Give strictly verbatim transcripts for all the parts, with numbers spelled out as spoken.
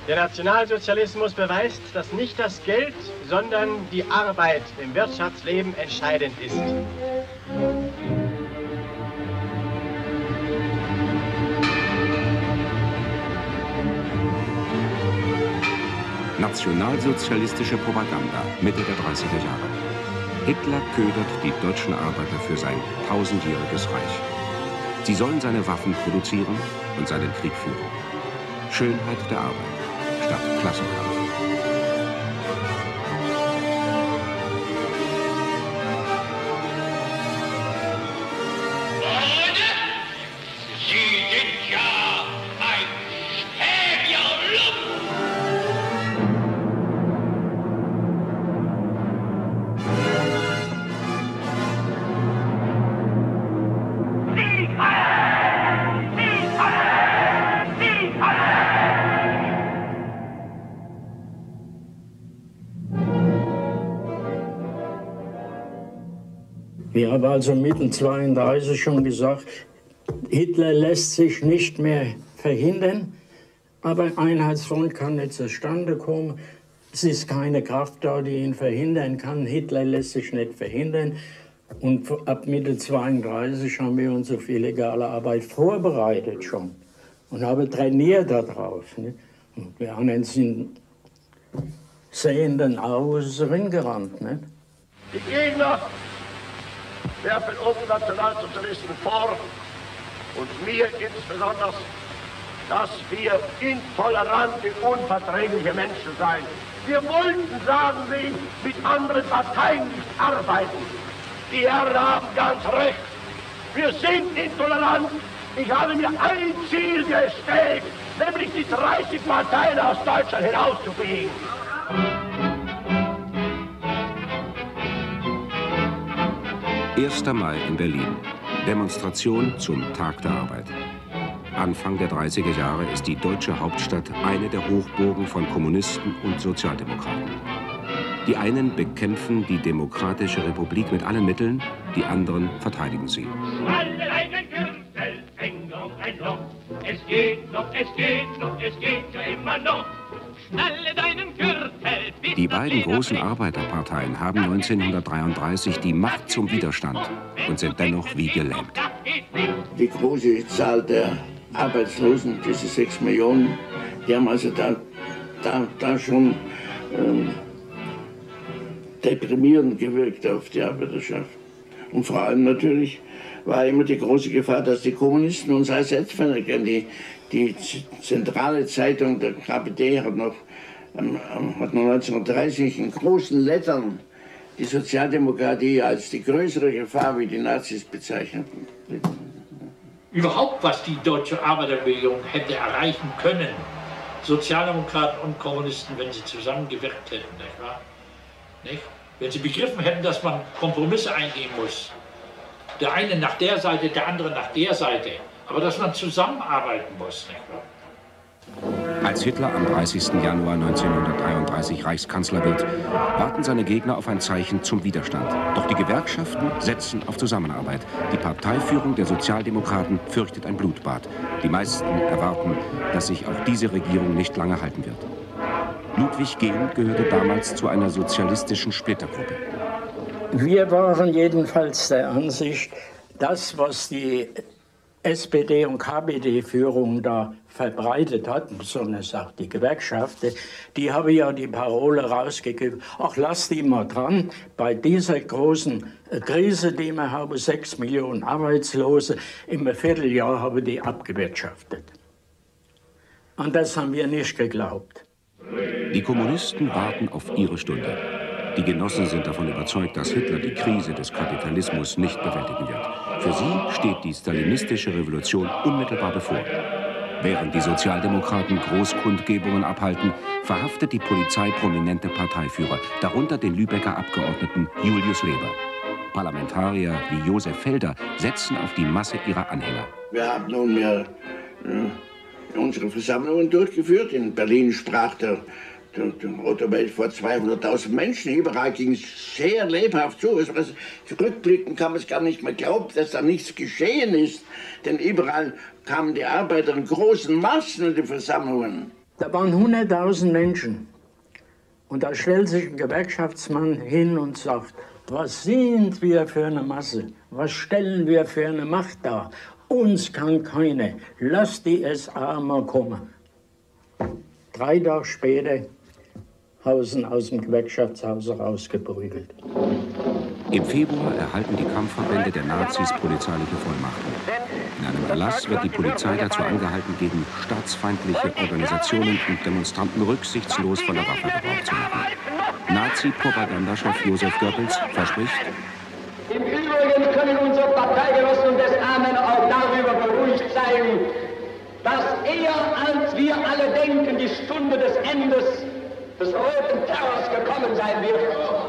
Der Nationalsozialismus beweist, dass nicht das Geld, sondern die Arbeit im Wirtschaftsleben entscheidend ist. Nationalsozialistische Propaganda Mitte der dreißiger Jahre. Hitler ködert die deutschen Arbeiter für sein tausendjähriges Reich. Sie sollen seine Waffen produzieren und seinen Krieg führen. Schönheit der Arbeit statt Klassenkampf. Ich habe also Mitte zweiunddreißig schon gesagt, Hitler lässt sich nicht mehr verhindern, aber Einheitsfront kann nicht zustande kommen. Es ist keine Kraft da, die ihn verhindern kann. Hitler lässt sich nicht verhindern. Und ab Mitte zweiunddreißig haben wir uns auf illegale Arbeit vorbereitet schon und haben trainiert darauf. Nicht? Und wir anderen sind sehenden Auges ringerannt. Nicht? Die Gegner werfen uns Nationalsozialisten vor und mir insbesondere, dass wir intolerante, unverträgliche Menschen seien. Wir wollten, sagen sie, mit anderen Parteien nicht arbeiten. Die Herren haben ganz recht. Wir sind intolerant. Ich habe mir ein Ziel gestellt, nämlich die dreißig Parteien aus Deutschland hinauszufegen. erster Mai in Berlin. Demonstration zum Tag der Arbeit. Anfang der dreißiger Jahre ist die deutsche Hauptstadt eine der Hochburgen von Kommunisten und Sozialdemokraten. Die einen bekämpfen die Demokratische Republik mit allen Mitteln, die anderen verteidigen sie. Alle einen Gürtel, Finger und ein Loch. Es geht noch, es geht noch, es geht ja immer noch. Schnalle deinen Gürtel. Die beiden großen Arbeiterparteien haben neunzehnhundertdreiunddreißig die Macht zum Widerstand und sind dennoch wie gelähmt. Die große Zahl der Arbeitslosen, diese sechs Millionen, die haben also da, da, da schon ähm, deprimierend gewirkt auf die Arbeiterschaft. Und vor allem natürlich war immer die große Gefahr, dass die Kommunisten uns ersetzt werden. Die, die zentrale Zeitung, der K P D, hat noch, ähm, hat noch neunzehnhundertdreißig in großen Lettern die Sozialdemokratie als die größere Gefahr wie die Nazis bezeichnet. Überhaupt, was die deutsche Arbeiterbewegung hätte erreichen können, Sozialdemokraten und Kommunisten, wenn sie zusammengewirkt hätten, nicht wahr? Nicht? Wenn sie begriffen hätten, dass man Kompromisse eingehen muss. Der eine nach der Seite, der andere nach der Seite. Aber dass man zusammenarbeiten muss, nicht wahr? Als Hitler am dreißigsten Januar neunzehnhundertdreiunddreißig Reichskanzler wird, warten seine Gegner auf ein Zeichen zum Widerstand. Doch die Gewerkschaften setzen auf Zusammenarbeit. Die Parteiführung der Sozialdemokraten fürchtet ein Blutbad. Die meisten erwarten, dass sich auch diese Regierung nicht lange halten wird. Ludwig Gehn gehörte damals zu einer sozialistischen Splittergruppe. Wir waren jedenfalls der Ansicht, das, was die S P D und K P D-Führung da verbreitet hat, besonders auch die Gewerkschaften, die haben ja die Parole rausgegeben, ach, lass die mal dran, bei dieser großen Krise, die wir haben, sechs Millionen Arbeitslose, im Vierteljahr haben die abgewirtschaftet. Und das haben wir nicht geglaubt. Die Kommunisten warten auf ihre Stunde. Die Genossen sind davon überzeugt, dass Hitler die Krise des Kapitalismus nicht bewältigen wird. Für sie steht die stalinistische Revolution unmittelbar bevor. Während die Sozialdemokraten Großkundgebungen abhalten, verhaftet die Polizei prominente Parteiführer, darunter den Lübecker Abgeordneten Julius Leber. Parlamentarier wie Josef Felder setzen auf die Masse ihrer Anhänger. Wir haben nunmehr äh, unsere Versammlungen durchgeführt. In Berlin sprach der Der Rote Welt vor zweihunderttausend Menschen. Überall ging es sehr lebhaft zu. Also, zurückblicken kann man es gar nicht mehr glauben, dass da nichts geschehen ist. Denn überall kamen die Arbeiter in großen Massen in die Versammlungen. Da waren hunderttausend Menschen. Und da stellt sich ein Gewerkschaftsmann hin und sagt, was sind wir für eine Masse? Was stellen wir für eine Macht dar? Uns kann keine. Lass die S A mal kommen. Drei Tage später Hausen aus dem Gewerkschaftshaus rausgeprügelt. Im Februar erhalten die Kampfverbände der Nazis polizeiliche Vollmachten. In einem Erlass wird die Polizei dazu angehalten, gegen staatsfeindliche Organisationen und Demonstranten rücksichtslos von der Waffe Gebrauch zu machen. Nazi-Propagandachef Josef Goebbels verspricht: Im Übrigen können unsere Parteigenossen und S A-Männer auch darüber beruhigt sein, dass eher als wir alle denken, die Stunde des Endes des roten Terrors gekommen sein wird.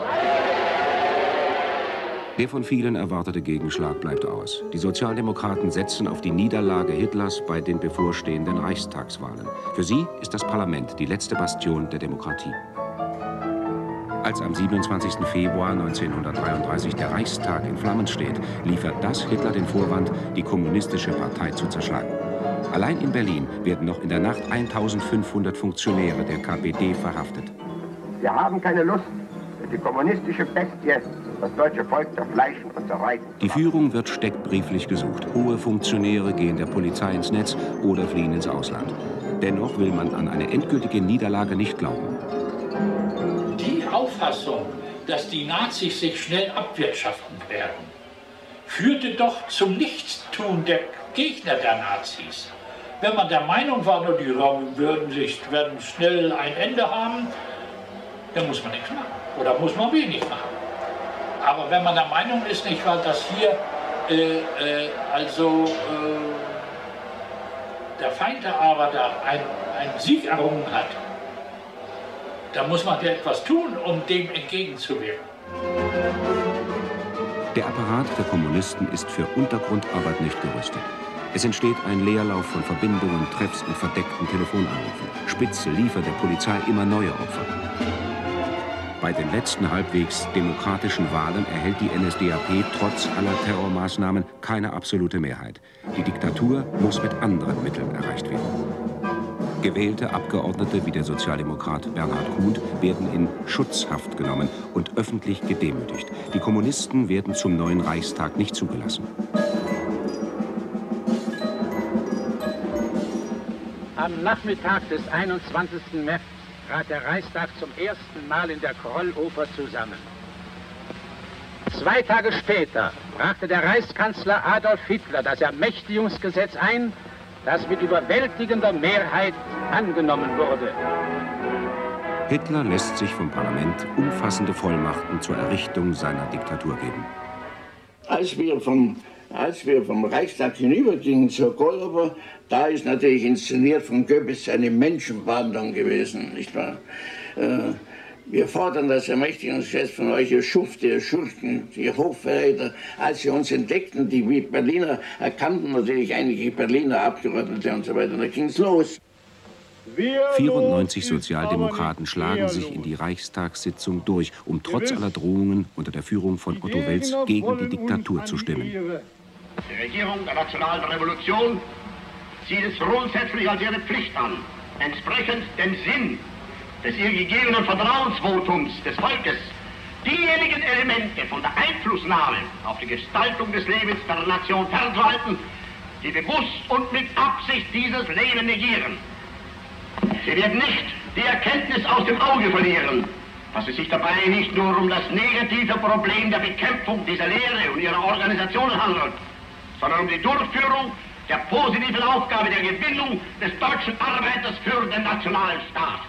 Der von vielen erwartete Gegenschlag bleibt aus. Die Sozialdemokraten setzen auf die Niederlage Hitlers bei den bevorstehenden Reichstagswahlen. Für sie ist das Parlament die letzte Bastion der Demokratie. Als am siebenundzwanzigsten Februar neunzehnhundertdreiunddreißig der Reichstag in Flammen steht, liefert das Hitler den Vorwand, die kommunistische Partei zu zerschlagen. Allein in Berlin werden noch in der Nacht eintausendfünfhundert Funktionäre der K P D verhaftet. Wir haben keine Lust, die kommunistische Bestie, das deutsche Volk zerfleischen und zerreißen. Die Führung wird steckbrieflich gesucht. Hohe Funktionäre gehen der Polizei ins Netz oder fliehen ins Ausland. Dennoch will man an eine endgültige Niederlage nicht glauben. Die Auffassung, dass die Nazis sich schnell abwirtschaften werden, führte doch zum Nichtstun der Gegner der Nazis. Wenn man der Meinung war, nur die würden sich, werden schnell ein Ende haben, dann muss man nichts machen. Oder muss man wenig machen. Aber wenn man der Meinung ist, nicht wahr, dass hier äh, äh, also äh, der Feind der Arbeiter einen Sieg errungen hat, dann muss man ja etwas tun, um dem entgegenzuwirken. Der Apparat der Kommunisten ist für Untergrundarbeit nicht gerüstet. Es entsteht ein Leerlauf von Verbindungen, Treffs und verdeckten Telefonanrufen. Spitze liefert der Polizei immer neue Opfer. Bei den letzten halbwegs demokratischen Wahlen erhält die N S D A P trotz aller Terrormaßnahmen keine absolute Mehrheit. Die Diktatur muss mit anderen Mitteln erreicht werden. Gewählte Abgeordnete wie der Sozialdemokrat Bernhard Kuhn werden in Schutzhaft genommen und öffentlich gedemütigt. Die Kommunisten werden zum neuen Reichstag nicht zugelassen. Am Nachmittag des einundzwanzigsten März trat der Reichstag zum ersten Mal in der Krolloper zusammen. Zwei Tage später brachte der Reichskanzler Adolf Hitler das Ermächtigungsgesetz ein, das mit überwältigender Mehrheit angenommen wurde. Hitler lässt sich vom Parlament umfassende Vollmachten zur Errichtung seiner Diktatur geben. Als wir vom, als wir vom Reichstag hinübergingen zur Krolloper, da ist natürlich inszeniert von Goebbels eine Menschenwanderung gewesen, nicht wahr? Äh, wir fordern das Ermächtigungsgesetz von euch, ihr Schufte, ihr Schurken, ihr Hochverräter. Als sie uns entdeckten, die Berliner erkannten natürlich einige Berliner Abgeordnete und so weiter, da ging es los. vierundneunzig Sozialdemokraten schlagen sich in die Reichstagssitzung durch, um trotz aller Drohungen unter der Führung von Otto Wels gegen die Diktatur zu stimmen. Die Regierung der Nationalen Revolution sieht es grundsätzlich als ihre Pflicht an, entsprechend dem Sinn des ihr gegebenen Vertrauensvotums des Volkes diejenigen Elemente von der Einflussnahme auf die Gestaltung des Lebens der Nation fernzuhalten, die bewusst und mit Absicht dieses Leben negieren. Sie werden nicht die Erkenntnis aus dem Auge verlieren, dass es sich dabei nicht nur um das negative Problem der Bekämpfung dieser Lehre und ihrer Organisationen handelt, sondern um die Durchführung der positiven Aufgabe der Gewinnung des deutschen Arbeiters für den nationalen Staat.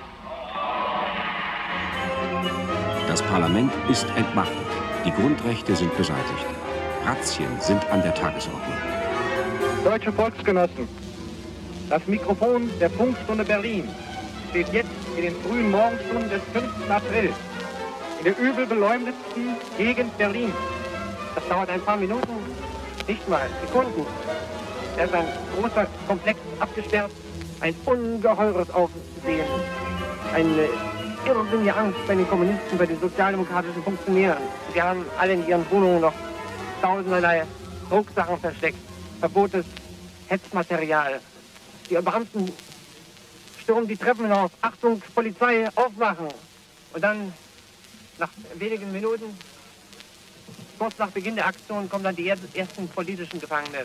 Das Parlament ist entmachtet. Die Grundrechte sind beseitigt. Razzien sind an der Tagesordnung. Deutsche Volksgenossen, das Mikrofon der Funkstunde Berlin steht jetzt in den frühen Morgenstunden des fünften April in der übel beleumdetsten Gegend Berlins. Das dauert ein paar Minuten, nicht mal Sekunden. Da ist ein großer Komplex abgesperrt, ein ungeheures Aufsehen, eine irrsinnige Angst bei den Kommunisten, bei den sozialdemokratischen Funktionären. Sie haben alle in ihren Wohnungen noch tausenderlei Drucksachen versteckt, verbotenes Hetzmaterial. Die Beamten Sturm die Treppen hinauf. Achtung, Polizei, aufmachen. Und dann, nach wenigen Minuten, kurz nach Beginn der Aktion, kommen dann die ersten politischen Gefangenen.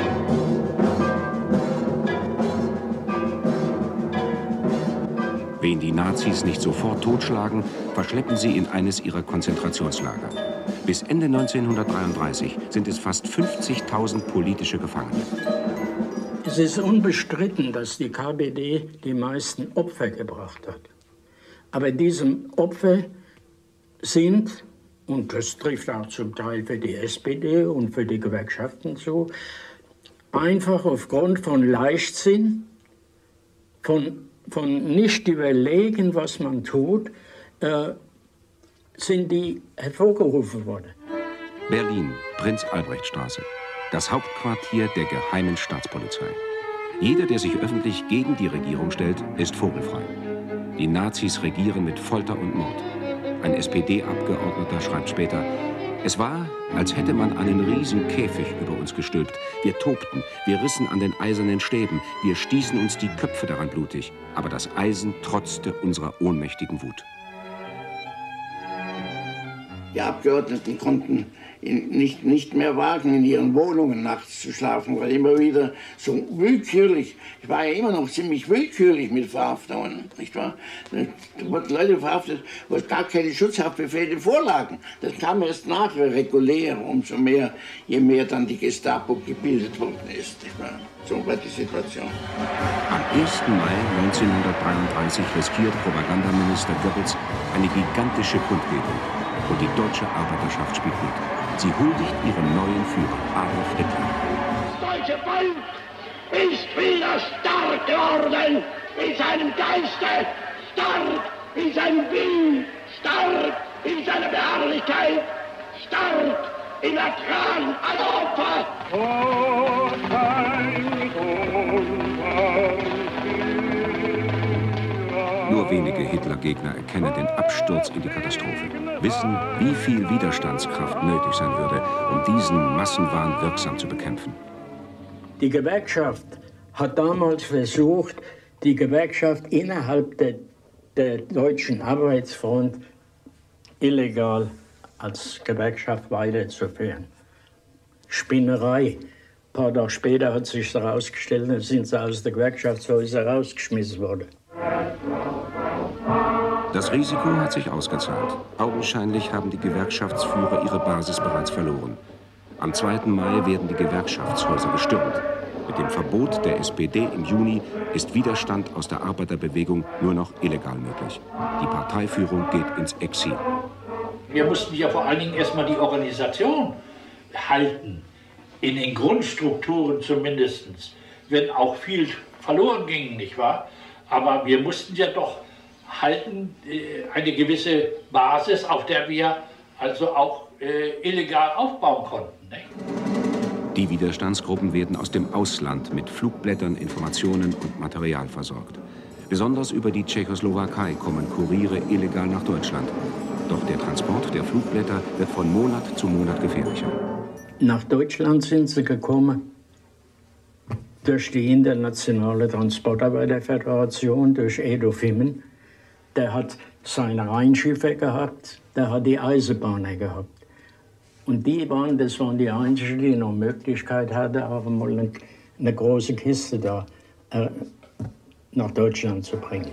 Wen die Nazis nicht sofort totschlagen, verschleppen sie in eines ihrer Konzentrationslager. Bis Ende neunzehnhundertdreiunddreißig sind es fast fünfzigtausend politische Gefangene. Es ist unbestritten, dass die K P D die meisten Opfer gebracht hat. Aber diese Opfer sind, und das trifft auch zum Teil für die S P D und für die Gewerkschaften zu, einfach aufgrund von Leichtsinn, von, von nicht überlegen, was man tut, äh, sind die hervorgerufen worden. Berlin, Prinz-Albrecht-Straße, das Hauptquartier der geheimen Staatspolizei. Jeder, der sich öffentlich gegen die Regierung stellt, ist vogelfrei. Die Nazis regieren mit Folter und Mord. Ein S P D-Abgeordneter schreibt später: Es war, als hätte man einen riesen Käfig über uns gestülpt. Wir tobten, wir rissen an den eisernen Stäben, wir stießen uns die Köpfe daran blutig. Aber das Eisen trotzte unserer ohnmächtigen Wut. Die Abgeordneten konnten nicht, nicht mehr wagen, in ihren Wohnungen nachts zu schlafen, weil immer wieder so willkürlich, ich war ja immer noch ziemlich willkürlich mit Verhaftungen, nicht wahr? Da wurden Leute verhaftet, wo es gar keine Schutzhaftbefehle vorlagen. Das kam erst nachher regulär, umso mehr, je mehr dann die Gestapo gebildet worden ist, nicht wahr? So war die Situation. Am ersten Mai neunzehnhundertdreiunddreißig riskiert Propagandaminister Goebbels eine gigantische Kundgebung. Und die deutsche Arbeiterschaft spielt mit. Sie huldigt ihrem neuen Führer, Adolf Hitler. Das deutsche Volk ist wieder stark geworden in seinem Geiste, stark in seinem Willen, stark in seiner Beharrlichkeit, stark im Ertragen aller Opfer. Oh, Nur wenige Hitlergegner erkennen den Absturz in die Katastrophe, wissen, wie viel Widerstandskraft nötig sein würde, um diesen Massenwahn wirksam zu bekämpfen. Die Gewerkschaft hat damals versucht, die Gewerkschaft innerhalb der, der Deutschen Arbeitsfront illegal als Gewerkschaft weiterzuführen. Spinnerei. Ein paar Tage später hat sich herausgestellt, dann sind sie aus der Gewerkschaftshäuser rausgeschmissen worden. Das Risiko hat sich ausgezahlt. Augenscheinlich haben die Gewerkschaftsführer ihre Basis bereits verloren. Am zweiten Mai werden die Gewerkschaftshäuser gestürmt. Mit dem Verbot der S P D im Juni ist Widerstand aus der Arbeiterbewegung nur noch illegal möglich. Die Parteiführung geht ins Exil. Wir mussten ja vor allen Dingen erstmal die Organisation halten, in den Grundstrukturen zumindest, wenn auch viel verloren ging, nicht wahr? Aber wir mussten ja doch halten, eine gewisse Basis, auf der wir also auch äh, illegal aufbauen konnten. Nicht? Die Widerstandsgruppen werden aus dem Ausland mit Flugblättern, Informationen und Material versorgt. Besonders über die Tschechoslowakei kommen Kuriere illegal nach Deutschland. Doch der Transport der Flugblätter wird von Monat zu Monat gefährlicher. Nach Deutschland sind sie gekommen durch die internationale Transportarbeiterföderation, durch Edo Fimmen. Der hat seine Rheinschiffe gehabt, der hat die Eisenbahner gehabt. Und die waren, das waren die einzigen, die noch Möglichkeit hatten, auch mal eine, eine große Kiste da äh, nach Deutschland zu bringen.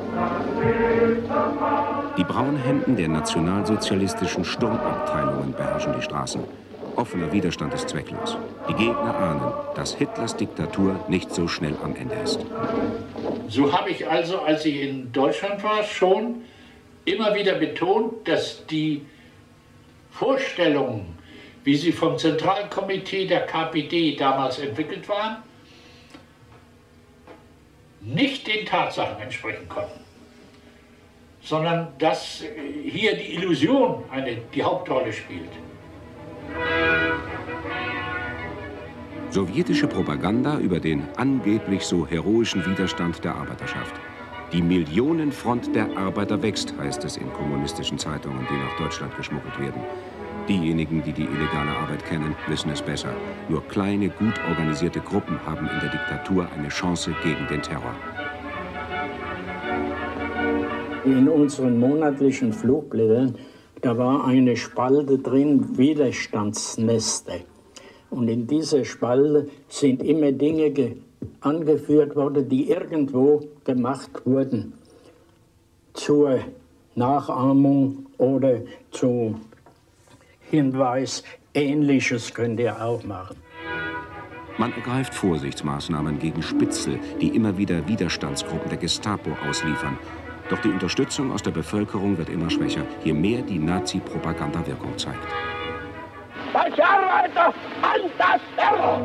Die Braunhemden der nationalsozialistischen Sturmabteilungen beherrschen die Straßen. Offener Widerstand ist zwecklos. Die Gegner ahnen, dass Hitlers Diktatur nicht so schnell am Ende ist. So habe ich also, als ich in Deutschland war, schon immer wieder betont, dass die Vorstellungen, wie sie vom Zentralen Komitee der K P D damals entwickelt waren, nicht den Tatsachen entsprechen konnten, sondern dass hier die Illusion eine, die Hauptrolle spielt. Sowjetische Propaganda über den angeblich so heroischen Widerstand der Arbeiterschaft. Die Millionenfront der Arbeiter wächst, heißt es in kommunistischen Zeitungen, die nach Deutschland geschmuggelt werden. Diejenigen, die die illegale Arbeit kennen, wissen es besser. Nur kleine, gut organisierte Gruppen haben in der Diktatur eine Chance gegen den Terror. In unseren monatlichen Flugblättern, da war eine Spalte drin, Widerstandsneste. Und in dieser Spalte sind immer Dinge angeführt worden, die irgendwo gemacht wurden. Zur Nachahmung oder zu Hinweis, Ähnliches könnt ihr auch machen. Man ergreift Vorsichtsmaßnahmen gegen Spitzel, die immer wieder Widerstandsgruppen der Gestapo ausliefern. Doch die Unterstützung aus der Bevölkerung wird immer schwächer, je mehr die Nazi-Propaganda Wirkung zeigt. Deutsche Arbeiter, an das Terror!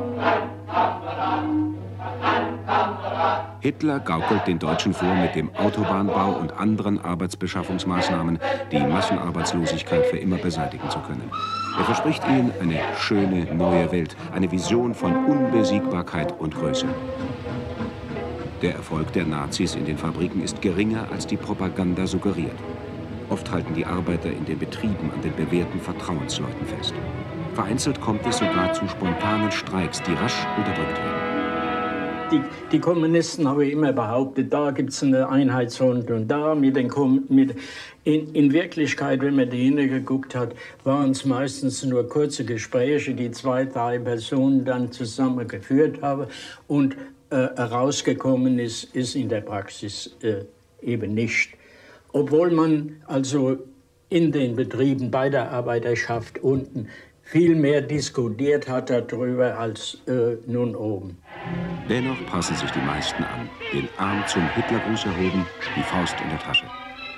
Hitler gaukelt den Deutschen vor, mit dem Autobahnbau und anderen Arbeitsbeschaffungsmaßnahmen die Massenarbeitslosigkeit für immer beseitigen zu können. Er verspricht ihnen eine schöne neue Welt, eine Vision von Unbesiegbarkeit und Größe. Der Erfolg der Nazis in den Fabriken ist geringer, als die Propaganda suggeriert. Oft halten die Arbeiter in den Betrieben an den bewährten Vertrauensleuten fest. Vereinzelt kommt es sogar zu spontanen Streiks, die rasch unterdrückt werden. Die, die Kommunisten haben immer behauptet, da gibt es eine Einheitsfront und da mit den Kom mit in, in Wirklichkeit, wenn man dahinter geguckt hat, waren es meistens nur kurze Gespräche, die zwei, drei Personen dann zusammen geführt haben und äh, herausgekommen ist, ist in der Praxis äh, eben nicht. Obwohl man also in den Betrieben bei der Arbeiterschaft unten viel mehr diskutiert hat darüber als äh, nun oben. Dennoch passen sich die meisten an, den Arm zum Hitlergruß erhoben, die Faust in der Tasche.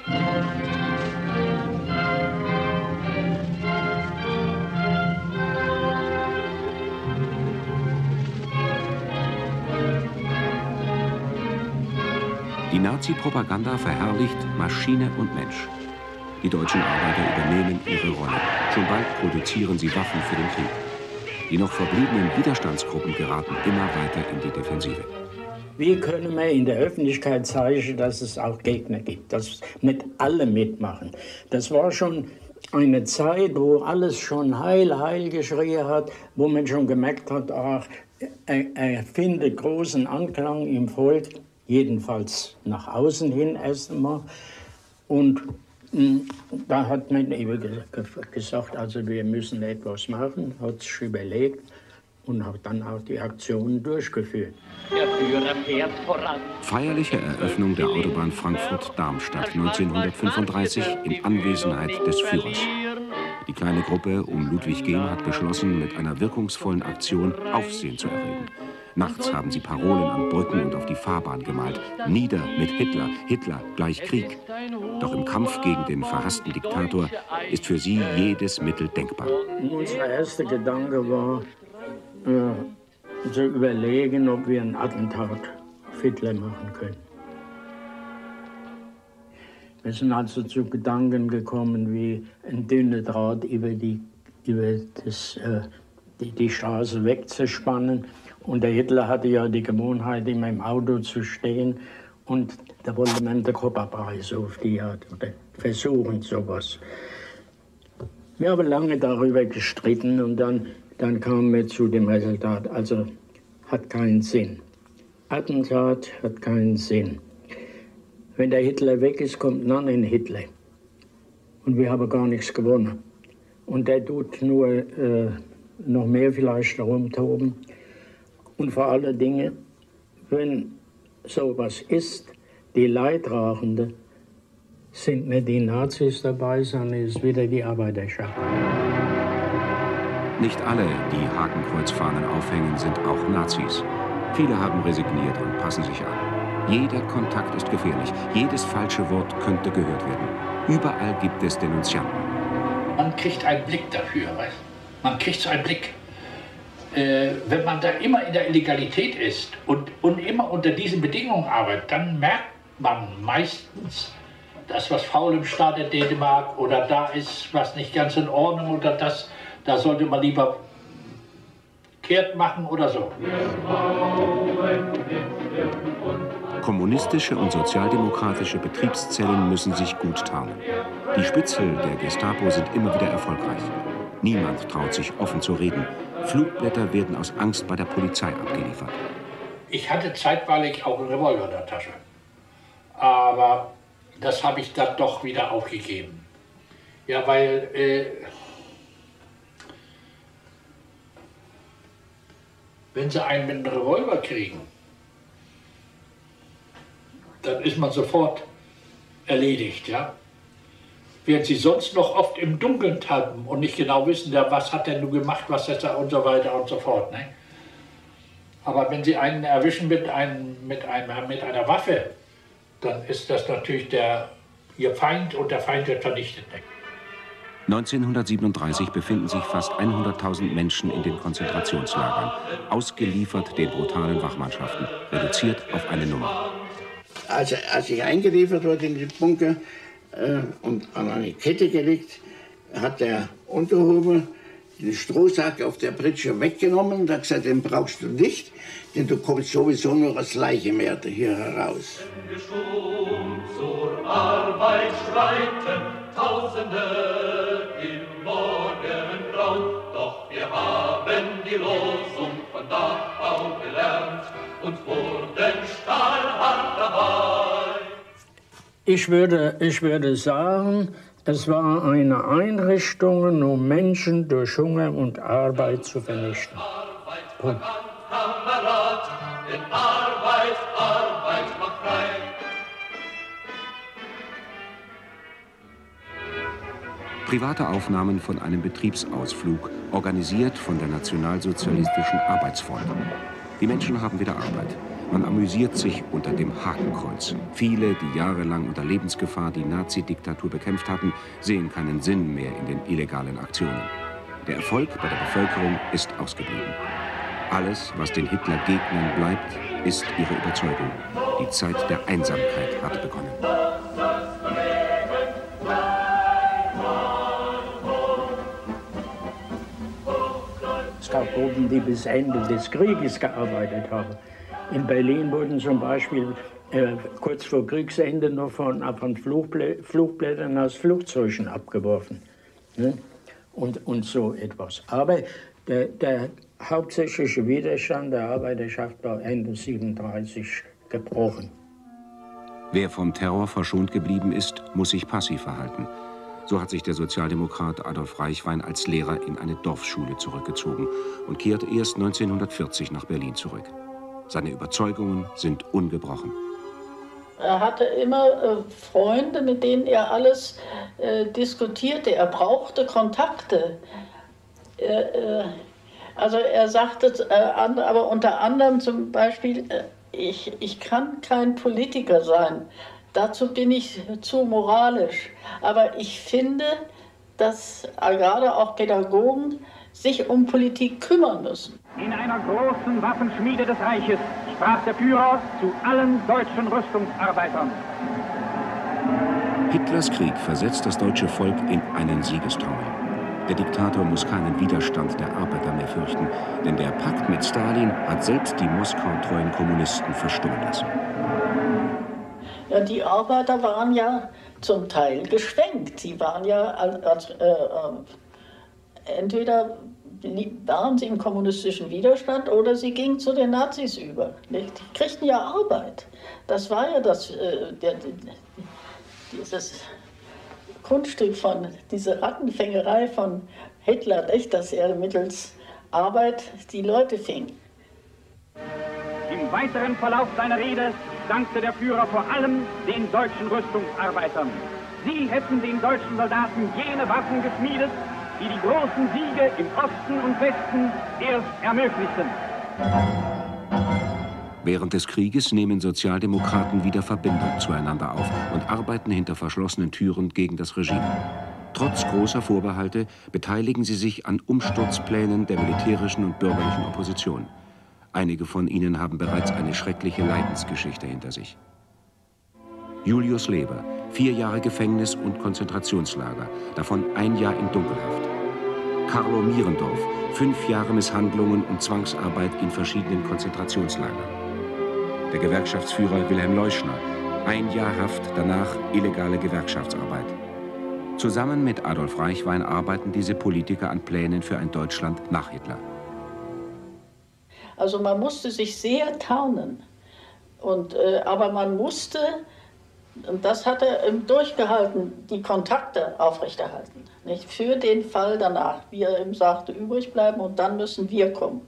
Die Nazi-Propaganda verherrlicht Maschine und Mensch. Die deutschen Arbeiter übernehmen ihre Rolle. Schon bald produzieren sie Waffen für den Krieg. Die noch verbliebenen Widerstandsgruppen geraten immer weiter in die Defensive. Wie können wir in der Öffentlichkeit zeigen, dass es auch Gegner gibt, dass nicht alle mitmachen? Das war schon eine Zeit, wo alles schon heil, heil geschrien hat, wo man schon gemerkt hat, ach, er, er findet großen Anklang im Volk, jedenfalls nach außen hin erst einmal. Und da hat man eben gesagt, also wir müssen etwas machen, hat sich überlegt und hat dann auch die Aktionen durchgeführt. Der Führer fährt voran. Feierliche Eröffnung der Autobahn Frankfurt-Darmstadt neunzehnhundertfünfunddreißig in Anwesenheit des Führers. Die kleine Gruppe um Ludwig Gehm hat beschlossen, mit einer wirkungsvollen Aktion Aufsehen zu erregen. Nachts haben sie Parolen an Brücken und auf die Fahrbahn gemalt. Nieder mit Hitler, Hitler gleich Krieg. Doch im Kampf gegen den verhassten Diktator ist für sie jedes Mittel denkbar. Unser erster Gedanke war, äh, zu überlegen, ob wir ein Attentat auf Hitler machen können. Wir sind also zu Gedanken gekommen, wie ein dünner Draht über die, über das, äh, die, die Straße wegzuspannen. Und der Hitler hatte ja die Gewohnheit, immer im Auto zu stehen. Und da wollte man den Kopfpreis auf die Art oder versuchen sowas. Wir haben lange darüber gestritten und dann, dann kamen wir zu dem Resultat. Also hat keinen Sinn. Attentat hat keinen Sinn. Wenn der Hitler weg ist, kommt dann ein Hitler. Und wir haben gar nichts gewonnen. Und der tut nur äh, noch mehr vielleicht herumtoben. Und vor allen Dingen, wenn sowas ist, die Leidtragenden sind nicht die Nazis dabei, sondern es ist wieder die Arbeiterschaft. Nicht alle, die Hakenkreuzfahnen aufhängen, sind auch Nazis. Viele haben resigniert und passen sich an. Jeder Kontakt ist gefährlich. Jedes falsche Wort könnte gehört werden. Überall gibt es Denunzianten. Man kriegt einen Blick dafür, weißt? Man kriegt so einen Blick. Äh, wenn man da immer in der Illegalität ist und, und immer unter diesen Bedingungen arbeitet, dann merkt man meistens, dass was faul im Staat in Dänemark oder da ist was nicht ganz in Ordnung oder das, da sollte man lieber kehrt machen oder so. Kommunistische und sozialdemokratische Betriebszellen müssen sich gut tarnen. Die Spitzel der Gestapo sind immer wieder erfolgreich. Niemand traut sich offen zu reden. Flugblätter werden aus Angst bei der Polizei abgeliefert. Ich hatte zeitweilig auch einen Revolver in der Tasche. Aber das habe ich dann doch wieder aufgegeben. Ja, weil äh, wenn sie einen mit einem Revolver kriegen, dann ist man sofort erledigt, ja. Während sie sonst noch oft im Dunkeln tappen und nicht genau wissen, ja, was hat er nun gemacht, was ist er und so weiter und so fort. Ne? Aber wenn sie einen erwischen mit, einem, mit, einer, mit einer Waffe, dann ist das natürlich der, ihr Feind und der Feind wird vernichtet. Ne? neunzehnhundertsiebenunddreißig befinden sich fast hunderttausend Menschen in den Konzentrationslagern, ausgeliefert den brutalen Wachmannschaften, reduziert auf eine Nummer. Also, als ich eingeliefert wurde in den Bunker äh, und an eine Kette gelegt, hat der Unterhuber den Strohsack auf der Pritsche weggenommen und hat gesagt, den brauchst du nicht, denn du kommst sowieso nur als Leiche mehr hier heraus. Zur Arbeit schreiten Tausende im Morgengrauen, doch wir haben die Losung von Dachau gelernt und wurden stahlhart dabei. Ich würde, ich würde sagen, es war eine Einrichtung, um Menschen durch Hunger und Arbeit zu vernichten. Punkt. Kamerad, denn Arbeit, Arbeit macht frei. Private Aufnahmen von einem Betriebsausflug, organisiert von der Nationalsozialistischen Arbeitsfront. Die Menschen haben wieder Arbeit. Man amüsiert sich unter dem Hakenkreuz. Viele, die jahrelang unter Lebensgefahr die Nazi-Diktatur bekämpft hatten, sehen keinen Sinn mehr in den illegalen Aktionen. Der Erfolg bei der Bevölkerung ist ausgeblieben. Alles, was den Hitler-Gegnern bleibt, ist ihre Überzeugung. Die Zeit der Einsamkeit hat begonnen. Es gab Gruppen, die bis Ende des Krieges gearbeitet haben. In Berlin wurden zum Beispiel äh, kurz vor Kriegsende noch von, von Flugbl Flugblättern aus Flugzeugen abgeworfen. Ne? Und, und so etwas. Aber der, der hauptsächliche Widerstand der Arbeiterschaft war Ende siebenunddreißig gebrochen. Wer vom Terror verschont geblieben ist, muss sich passiv verhalten. So hat sich der Sozialdemokrat Adolf Reichwein als Lehrer in eine Dorfschule zurückgezogen und kehrt erst neunzehnhundertvierzig nach Berlin zurück. Seine Überzeugungen sind ungebrochen. Er hatte immer äh, Freunde, mit denen er alles äh, diskutierte. Er brauchte Kontakte. Äh, äh, also er sagte, äh, an, aber unter anderem zum Beispiel, äh, ich, ich kann kein Politiker sein. Dazu bin ich zu moralisch. Aber ich finde, dass äh, gerade auch Pädagogen sich um Politik kümmern müssen. In einer großen Waffenschmiede des Reiches sprach der Führer zu allen deutschen Rüstungsarbeitern. Hitlers Krieg versetzt das deutsche Volk in einen Siegestaumel. Der Diktator muss keinen Widerstand der Arbeiter mehr fürchten, denn der Pakt mit Stalin hat selbst die Moskau-treuen Kommunisten verstummen lassen. Ja, die Arbeiter waren ja zum Teil geschwenkt. Sie waren ja als, äh, äh, entweder waren sie im kommunistischen Widerstand oder sie gingen zu den Nazis über. Die kriegten ja Arbeit. Das war ja das, äh, der, dieses Kunststück von, diese Rattenfängerei von Hitler, nicht, dass er mittels Arbeit die Leute fing. Im weiteren Verlauf seiner Rede dankte der Führer vor allem den deutschen Rüstungsarbeitern. Sie hätten den deutschen Soldaten jene Waffen geschmiedet, die die großen Siege im Osten und Westen erst ermöglichten. Während des Krieges nehmen Sozialdemokraten wieder Verbindung zueinander auf und arbeiten hinter verschlossenen Türen gegen das Regime. Trotz großer Vorbehalte beteiligen sie sich an Umsturzplänen der militärischen und bürgerlichen Opposition. Einige von ihnen haben bereits eine schreckliche Leidensgeschichte hinter sich. Julius Leber, vier Jahre Gefängnis und Konzentrationslager, davon ein Jahr in Dunkelhaft. Carlo Mierendorf, fünf Jahre Misshandlungen und Zwangsarbeit in verschiedenen Konzentrationslagern. Der Gewerkschaftsführer Wilhelm Leuschner, ein Jahr Haft, danach illegale Gewerkschaftsarbeit. Zusammen mit Adolf Reichwein arbeiten diese Politiker an Plänen für ein Deutschland nach Hitler. Also man musste sich sehr tarnen, und, äh, aber man musste Und das hat er eben durchgehalten, die Kontakte aufrechterhalten. Nicht? Für den Fall danach, wie er eben sagte, übrig bleiben und dann müssen wir kommen.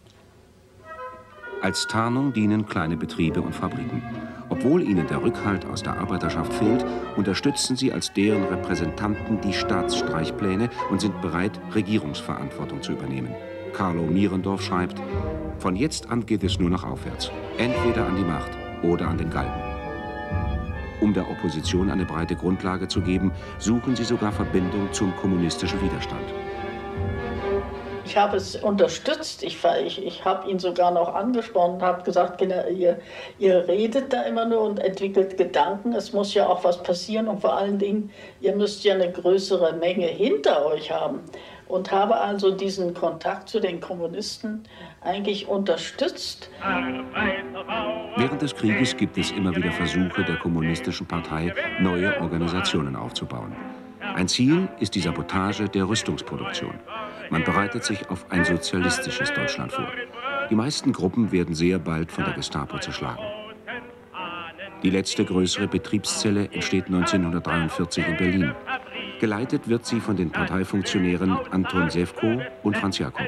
Als Tarnung dienen kleine Betriebe und Fabriken. Obwohl ihnen der Rückhalt aus der Arbeiterschaft fehlt, unterstützen sie als deren Repräsentanten die Staatsstreichpläne und sind bereit, Regierungsverantwortung zu übernehmen. Carlo Mierendorf schreibt, von jetzt an geht es nur noch aufwärts. Entweder an die Macht oder an den Galgen. Um der Opposition eine breite Grundlage zu geben, suchen sie sogar Verbindung zum kommunistischen Widerstand. Ich habe es unterstützt, ich, ich, ich habe ihn sogar noch angesprochen und habe gesagt, Kinder, ihr, ihr redet da immer nur und entwickelt Gedanken, es muss ja auch was passieren und vor allen Dingen, ihr müsst ja eine größere Menge hinter euch haben. Und habe also diesen Kontakt zu den Kommunisten eigentlich unterstützt. Während des Krieges gibt es immer wieder Versuche der Kommunistischen Partei, neue Organisationen aufzubauen. Ein Ziel ist die Sabotage der Rüstungsproduktion. Man bereitet sich auf ein sozialistisches Deutschland vor. Die meisten Gruppen werden sehr bald von der Gestapo zerschlagen. Die letzte größere Betriebszelle entsteht neunzehnhundertdreiundvierzig in Berlin. Geleitet wird sie von den Parteifunktionären Anton Sewko und Franz Jakob.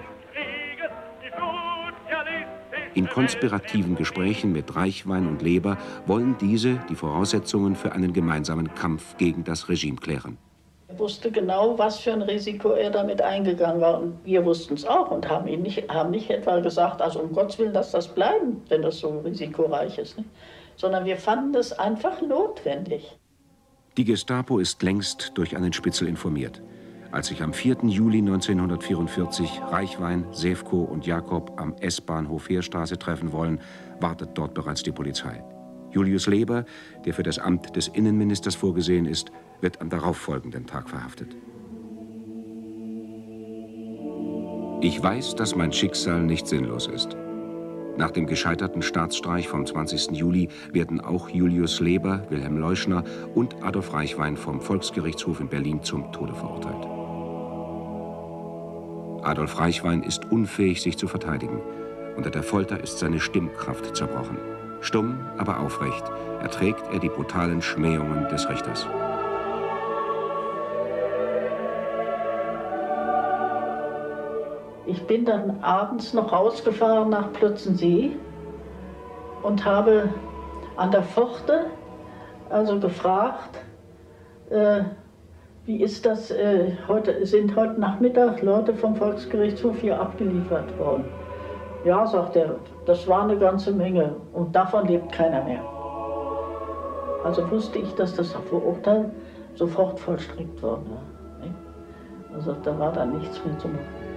In konspirativen Gesprächen mit Reichwein und Leber wollen diese die Voraussetzungen für einen gemeinsamen Kampf gegen das Regime klären. Er wusste genau, was für ein Risiko er damit eingegangen war. Und wir wussten es auch und haben, ihn nicht, haben nicht etwa gesagt, also um Gottes Willen, lass das bleiben, wenn das so risikoreich ist. Nicht? Sondern wir fanden das einfach notwendig. Die Gestapo ist längst durch einen Spitzel informiert. Als sich am vierten Juli neunzehnhundertvierundvierzig Reichwein, Sewko und Jakob am S-Bahnhof Heerstraße treffen wollen, wartet dort bereits die Polizei. Julius Leber, der für das Amt des Innenministers vorgesehen ist, wird am darauffolgenden Tag verhaftet. Ich weiß, dass mein Schicksal nicht sinnlos ist. Nach dem gescheiterten Staatsstreich vom zwanzigsten Juli werden auch Julius Leber, Wilhelm Leuschner und Adolf Reichwein vom Volksgerichtshof in Berlin zum Tode verurteilt. Adolf Reichwein ist unfähig, sich zu verteidigen. Unter der Folter ist seine Stimmkraft zerbrochen. Stumm, aber aufrecht erträgt er die brutalen Schmähungen des Richters. Ich bin dann abends noch rausgefahren nach Plötzensee und habe an der Pforte also gefragt, äh, wie ist das, äh, heute, sind heute Nachmittag Leute vom Volksgerichtshof hier abgeliefert worden. Ja, sagt er, das war eine ganze Menge und davon lebt keiner mehr. Also wusste ich, dass das Urteil sofort vollstreckt worden war. Also da war dann nichts mehr zu machen.